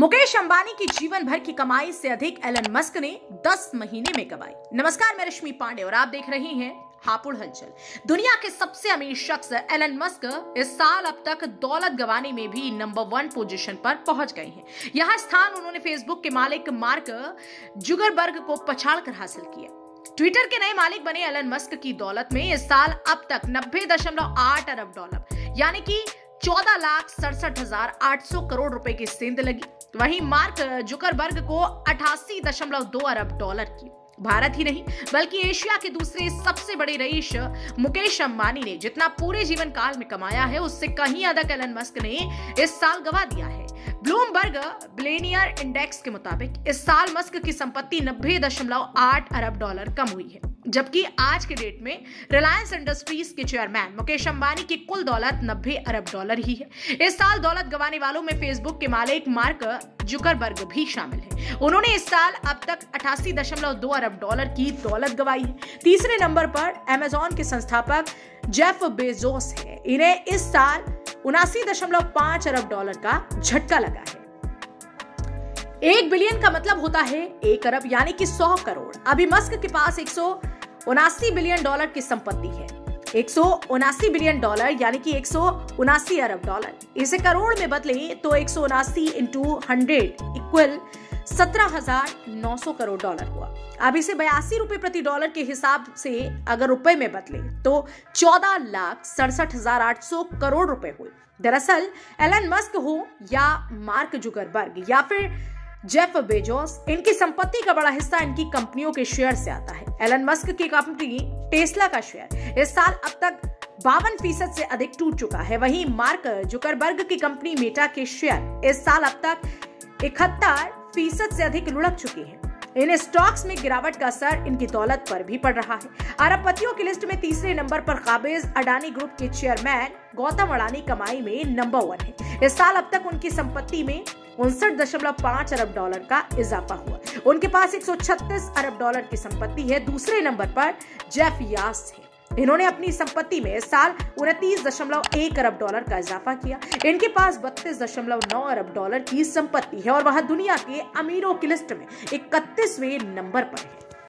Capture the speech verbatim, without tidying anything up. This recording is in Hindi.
मुकेश अंबानी की जीवन भर की कमाई से अधिक एलन मस्क ने दस महीने में कमाई। नमस्कार, मैं रश्मि पांडे और आप देख रहे हैं हापुड़ हलचल। दुनिया के सबसे अमीर शख्स एलन मस्क इस साल अब तक दौलत गंवाने में भी नंबर वन पोजीशन पर पहुंच गए हैं। यह स्थान उन्होंने फेसबुक के मालिक मार्क जुकरबर्ग को पछाड़कर हासिल किया। ट्विटर के नए मालिक बने एलन मस्क की दौलत में इस साल अब तक नब्बे दशमलव आठ अरब डॉलर यानी कि चौदह लाख सड़सठ हजार आठ सौ करोड़ रुपए की सेंध लगी। वहीं मार्क जुकरबर्ग को अठासी दशमलव दो अरब डॉलर की। भारत ही नहीं बल्कि एशिया के दूसरे सबसे बड़े रईस मुकेश अंबानी ने जितना पूरे जीवन काल में कमाया है उससे कहीं अधिक एलन मस्क ने इस साल गंवा दिया है। ब्लूमबर्ग बिलियनियर इंडेक्स के मुताबिक इस साल मस्क की संपत्ति नब्बे दशमलव आठ अरब डॉलर कम हुई है, जबकि आज के डेट में रिलायंस इंडस्ट्रीज के चेयरमैन मुकेश अंबानी की कुल दौलत नब्बे अरब डॉलर ही है। इस साल दौलत गंवाने वालों में फेसबुक के मालिक मार्क जुकरबर्ग भी शामिल है। उन्होंने इस साल अब तक अठासी दशमलव दो अरब डॉलर की दौलत गंवाई है। तीसरे नंबर पर अमेजॉन के संस्थापक जेफ बेजोस है। इन्हें इस साल उनासी दशमलव पांच अरब डॉलर का झटका लगा है। एक बिलियन का मतलब होता है एक अरब यानी कि सौ करोड़। अभी मस्क के पास एक सौ उनासी बिलियन डॉलर की संपत्ति है। एक सौ उनासी बिलियन डॉलर यानी कि एक सौ उनासी अरब डॉलर। इसे करोड़ में बदले तो एक सौ उनासी इंटू हंड्रेड इक्वल सत्रह हजार नौ सौ करोड़ डॉलर हुआ। अब इसे बयासी रुपए प्रति डॉलर के हिसाब से अगर रुपए में बदले तो चौदह लाख सड़सठ हजार आठ सौ करोड़ रुपए हुए। दरअसल एलन मस्क हो या मार्क जुकरबर्ग या फिर जेफ बेजोस, इनकी संपत्ति का बड़ा हिस्सा इनकी कंपनियों के शेयर से आता है। एलन मस्क की कंपनी टेस्ला का शेयर इस साल अब तक बावन फीसद से अधिक टूट चुका है। वहीं मार्क जुकरबर्ग की कंपनी मेटा के शेयर इस साल अब तक इकहत्तर फीसद से अधिक लुढ़क चुके हैं। इन स्टॉक्स में गिरावट का असर इनकी दौलत पर भी पड़ रहा है। अरबपतियों की लिस्ट में तीसरे नंबर पर काबिज अडानी ग्रुप के चेयरमैन गौतम अडानी कमाई में नंबर वन है। इस साल अब तक उनकी संपत्ति में उनसठ दशमलव पांच अरब डॉलर का इजाफा हुआ। उनके पास एक सौ छत्तीस अरब डॉलर की संपत्ति है। दूसरे नंबर पर जेफ यास है। इन्होंने अपनी संपत्ति में इस साल उनतीस दशमलव एक अरब डॉलर का इजाफा किया। इनके पास बत्तीस दशमलव नौ अरब डॉलर की संपत्ति है और वह दुनिया के अमीरों की लिस्ट में इकतीसवें नंबर पर है।